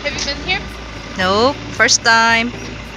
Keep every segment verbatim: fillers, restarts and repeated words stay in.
Have you been here? Nope, first time.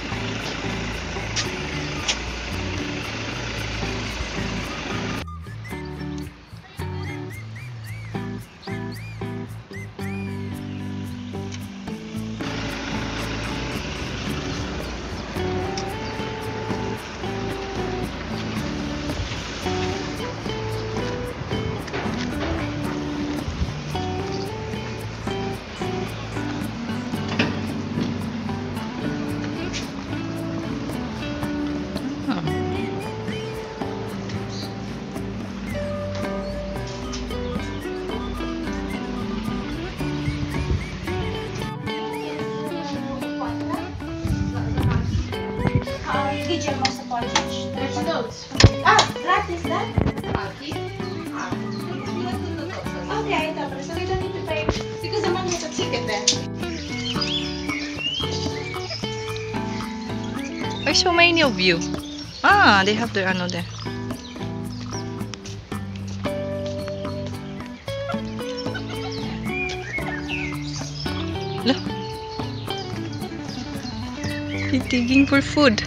There's notes. Ah, what is that? Aki. Okay, ito. So we don't need to pay because the money has a ticket then. Why so many of you? Ah, they have their ano there. Look. They're digging for food.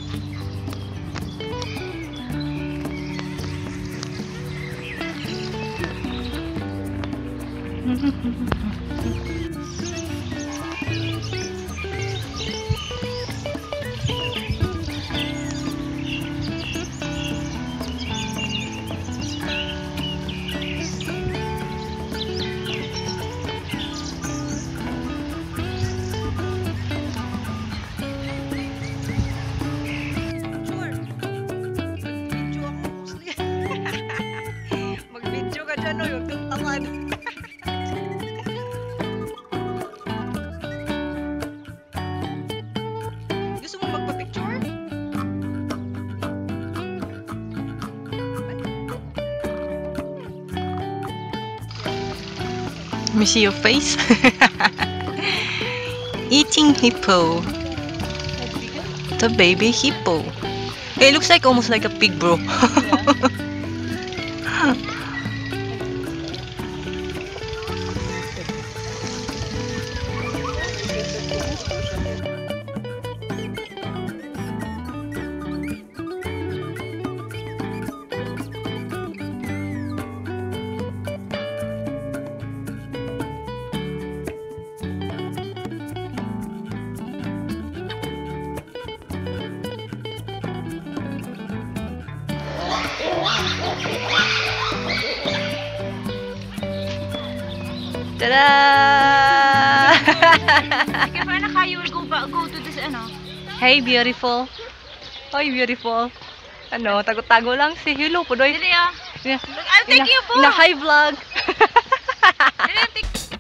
Mag-video ka dyan, no? Huwag kang tamad. Gusto mo magpa-picture? Let me see your face. Eating hippo. The baby hippo. It looks like almost like a pig, bro. Ta-da! Sige, paano kayo will go, ba, go to this, ano? Hey, beautiful. Hi, beautiful. Ano, tago-tago lang si Hello po, doy. Dili ah. Yeah. I'll take In a- you po. In a high vlog. Dili, take